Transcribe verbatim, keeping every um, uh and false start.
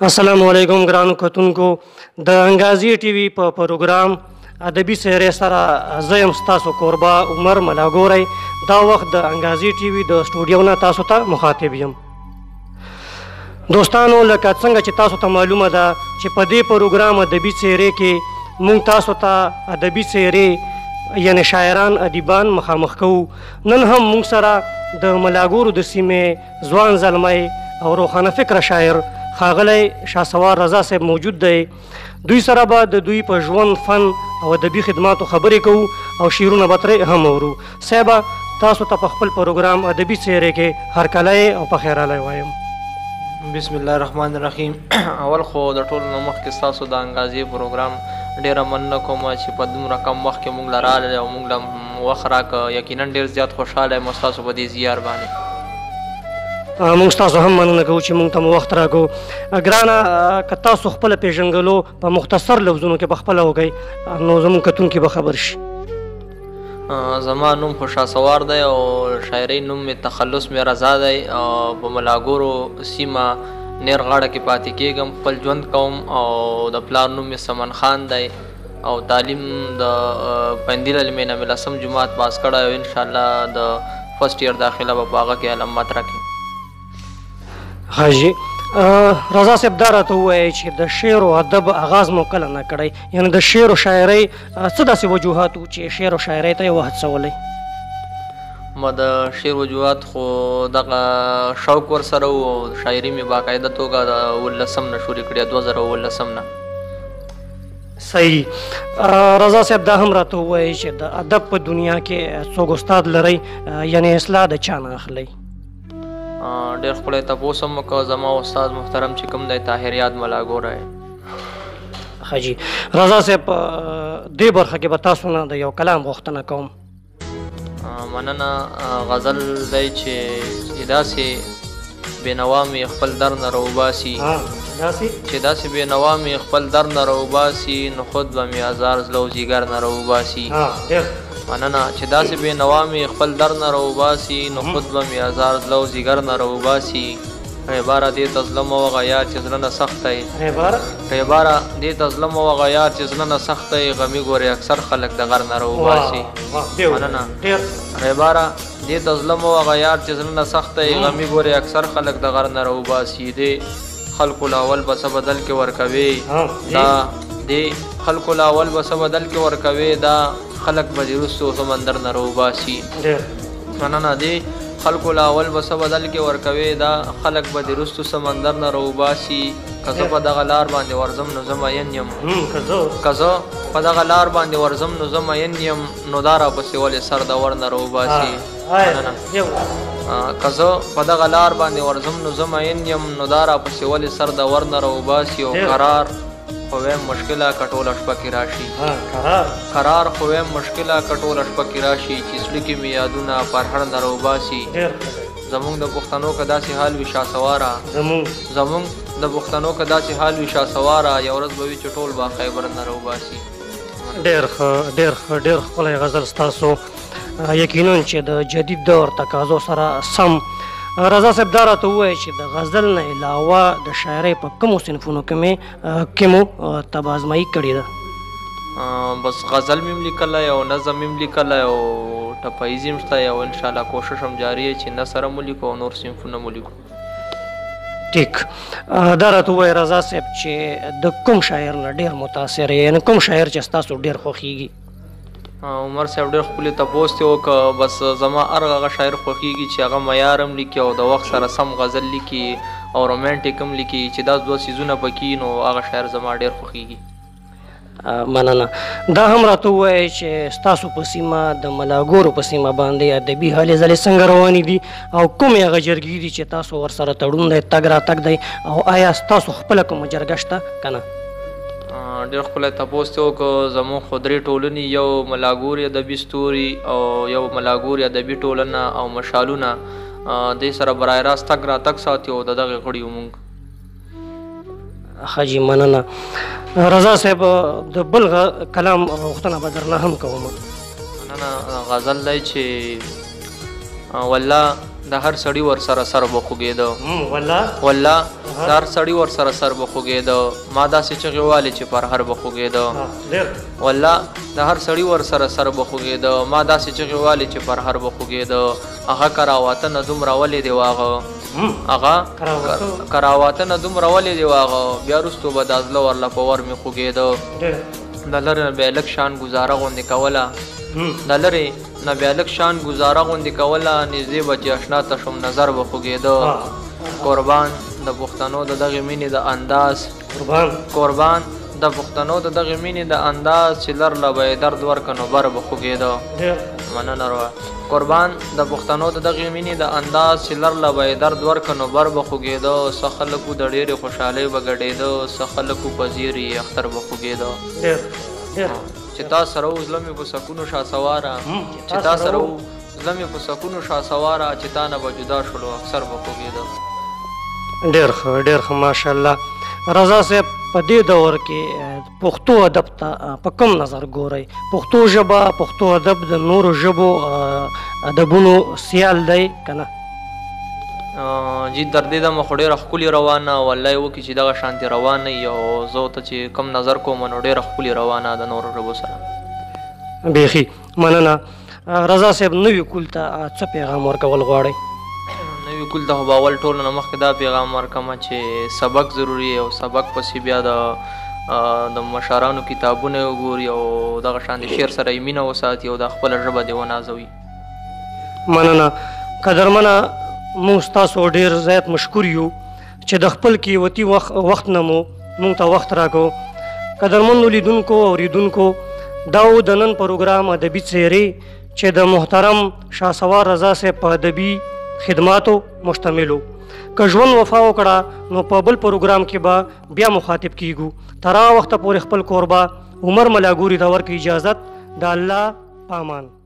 السلام علیکم ګرانو کتونکو د انګازي ټي وي په پروګرام ادبي سیرې سره زه یم ستاسو کوربه عمر ملاګوری. دا وخت د انګازي ټي وي د سټوډیو نه تاسو ته مخاطب یم. دوستانو لکه څنګه چې تاسو ته معلومه ده چې په دې پروګرام ادبي سیرې کې مونږ تاسو ته ادبي سیرې یعنی شاعران ادیبان مخامخ کوو. نن هم مونږ سره د ملاګورو د سیمې ځوان زلمی او روښانه فکره شاعر ښاغلی شاسوار رضا صاحب موجود دی. دوی سره به د دوی په ژوند فن او ادبي خدماتو خبرې کوو او شعرونه به ترې هم اورو. صاحبه تاسو ته په خپل پروګرام ادبي څیرې کې هرکلی او په خیرالی وایم. بسم الله الرحمن الرحیم. اول خو د ټولو نه مخکې ستاسو د انګازي پروګرام ډېره مننه کوم چې په دومره کم وخت کې موږ له راغلی او موږ له وخت راکړه. یقینا ډېر زیات خوشحاله یم ستاسو په دې زیار باندې. موږ ستاسو هم مننه کوو چې موږ ته مو وخت راکړو. ګرانه که تاسو خپله پېژنګلو په مختصر لفظونو کې په خپله وکئ نو زموږ کتونکي به خبر شي. زما نوم خو شاسوار دی او شاعرۍ نوم مې تخلص مې رضا دی او په ملاګورو سیمه نیر غاړه کې پاتې کېږم. خپل ژوند کوم او د پلار نوم مې سمن خان دی او تعلیم د پندیل علمې نه مې لسم جماعت پاس کړی او انشاءالله د فرسټ ایئر داخله به په هغه کې علامت راکړي. حاجي رضا صاحب دا راته ووایئ چې د شعر او ادب آغاز مو کله نه کړی، یعنې د شعر او شاعرۍ څه داسې وجوهات وو چې شعر او شاعرۍ ته یې وهڅولی؟ ما د شعر وجوهات خو دغه شوق ورسره و او شاعري مې باقاعده توګه د اوولسم نه شروع کړې، دوه زره اوولسم نه. صحیح. رضا صاحب دا هم راته ووایئ چې د ادب په دنیا کې څوک استاد لرئ، یعنې اصلاح د چا نه اخلئ؟ ډېر ښکلی تپوس هم وکړه. زما استاد محترم چې کوم دی طاهر یاد ملاګوری. حاجي رضا صاحب دې برخه کې به تاسو نه د یو کلام غوښتنه کوم. مننه. غزل دی چې داسې بېنوا مې خپل در نه راوباسي، چې داسې بېنوا مې خپل در نه راوباسي نو خود به مې هزار زړه او ځیګر نه راوباسي. مننه. چې داسې بېنوا مې خپل در نه راوباسي نو خود به مې هزار زړه او ځیګر نه راوباسي. عباره دې ته زړه مه وغه یار چې زړه نه سخت دی، عباره دې ته زړه مه وغه یار چې زړه نه سخت دی، غمي ګورې اکثر خلک د غر نه راوباسي. مننه. عباره دې ته زړه مه وغه یار چې زړه نه سخت دی، غمي ګورې اکثر خلک د غر نه راوباسي. دې خلکو لاول به څه بدل کې ورکوي، دا دې خلکو لاول به څه بدل کې ورکوي، دا خلق به د وروستو سمندر نه راوباسي. مننه. دې خلکو لاول به څه بدل کې ورکوي، دا خلق به د وروستو سمندر نه راوباسي. که زه په دغه لار باندې ورځم نو زه مین یم، که زه په دغه لار باندې ورځم نو زه مین یم، نو دا راپسې ولې سر د ور نه راوباسي. مننه. که زه په دغه لار باندې ورځم نو زه مین یم، نو دا راپسې ولې سر د ور نه راوباسي. او قرار خو ویم مشکله که ټوله شپه کې راشي، قرار خو ویم مشکله که ټوله شپه کې راشي، چې زړه کې مې یادونه پرهر نه راوباسي. زمونږ د پښتنو که داسې حال وي شاسواره، زمونږ د پښتنو که داسې حال وي شاسواره، یو ورځ به وي چې ټول به خیبر نه راوباسي. ډېر ښه ډېر ښه ډېر ښکلی غزل ستاسو. یقینا چې د جدید دور تقاضو سره سم. رضا صاحب دا راته ووایئ چې د غزل نه علاوه د شاعرۍ په کومو صنفونو کې مو تبازمایي کړې ده؟ بس غزل مې هم لیکلی او نظم مې هم لیکلی او ټپاییز هم شته او انشاءالله کوشش هم جاري چې نثر هم ولیکو او نور صنفونه هم ولیکو. ټیک. دا راته ووایئ رضا صاحب چې د کوم شاعر نه ډېر متاثر یې، یعنې کوم شاعر چې ستاسو ډېر خوښیږي؟ عمر صاحب ډېر ښکلي تپوس دی وکړه. بس زما هر هغه شاعر خوښېږي چې هغه معیار هم لیکي او د وخت سره سم غزل لیکي او رومانټیک هم لیکي، چې دا دوه څیزونه پکې نو هغه شاعر زما ډېر خوښېږي. مننه. دا هم راته ووایئ چې ستاسو په سیمه د ملاګورو په سیمه باندې ادبي هلې ځلې څنګه روانې دي او کومې هغه جرګې دي چې تاسو ورسره تړون دی، تګ راتګ دی، او آیا ستاسو خپله کومه جرګه شته که نه؟ ډېر ښکلی تپوس دی وکړه. زموږ خو درې ټولنې، یو ملاګوري ادبي ستوري او یو ملاګوري ادبي ټولنه او مشالونه، دې سره برای راست تګ راتګ ساتي او د دغې غړي یو موږ. حاجي مننه. رضا صاحب د بل کلام غوښتنه به درنه هم کوم. مننه. غزل دی چې والله د هر سړي ور سره سر به خوږېده، والله د هر سړي ورسره سر به خوږېده ما داسې چغې والې چې پر هر به خوږېده والله د هر سړي ورسره سر به خوږېده ما داسې چغې والې چې پر هر به خوږېده هغه کراواتنه دومره ولې دی واغه هغه کراواتنه دومره ولې دی واغه بیا وروستو به دا زړه ورله په ور مې خوږېده د لرې نه بیا لږ شان ګزاره غوندې کوله د لرې نه بیا لږ شان ګزاره غوندې کوله نږدې به چې اشنا ته شوم نظر به خوږېده قربان د پښتنو د دغې مینې د انداز قربان د پښتنو د دغې مینې د انداز چې لرله به یې درد ورکه نو بر به خوږېده مننه روه قربان د پښتنو د دغې مینې د انداز چې لرله به یې درد ورکه نو بر به خوږېده څه خلکو د ډېرې خوشحالۍ به ګډېده څه خلکو په زیر یې اختر به خوږېده چې تا سره و زړه مې په سکونو شاسواره چې تا سره و زړه مې په سکونو شاسواره چې تا نه به جدا شولو اکثر به خوږېده. ډېر ښه ډېر ښه ماشاءالله. رضا صاحب په دې دور کې پښتو ادب ته په کوم نظر ګورئ؟ پښتو ژبه پښتو ادب د نورو ژبو ادبونو سیال دی که نه؟ جی تر دې دمه خو ډېره ښکلې روانه والله وکړي چې دغه شانتې روانه وي او زه ورته چې کوم نظر کوم نو ډېره ښکلې روانه د نورو ژبو سره. بیخي مننه. رضا صاحب نوي کول ته څه پیغام ورکول غواړئ؟ نوي کول ته خو به اول ټولو نه مخکې دا پیغام ورکومه چې سبق ضروري او سبق پسې بیا د د مشرانو کتابونه وګوري او دغه شان د شعر سره یې مینه وساتي او د خپله ژبه دې ونازوي. مننه. قدرمنه موږ ستاسو ډېر زیات مشکور یو چې د خپل قیمتي وخت نه مو موږ ته وخت راکړو. قدرمنو لیدونکو او اوریدونکو دا و د نن پروګرام ادبي څیرې چې د محترم شهسوار رضا صاحب په ادبي خدماتو مشتمل و. که ژوند وفا وکړه نو په بل پروګرام کې به بیا مخاطب کیږو. تر هغه وخته پورې خپل کوربه عمر ملاګوري ته ورکړي اجازت. د الله پامان.